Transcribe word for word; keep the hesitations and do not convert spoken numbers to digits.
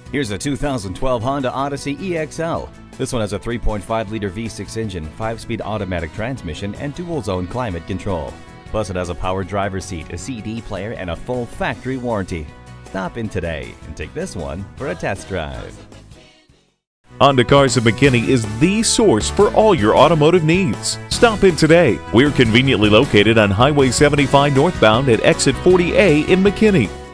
Here's a two thousand twelve Honda Odyssey E X L. This one has a three point five liter V six engine, five speed automatic transmission, and dual zone climate control. Plus it has a power driver's seat, a C D player, and a full factory warranty. Stop in today and take this one for a test drive. Honda Cars of McKinney is the source for all your automotive needs. Stop in today. We're conveniently located on Highway seventy-five northbound at exit forty A in McKinney.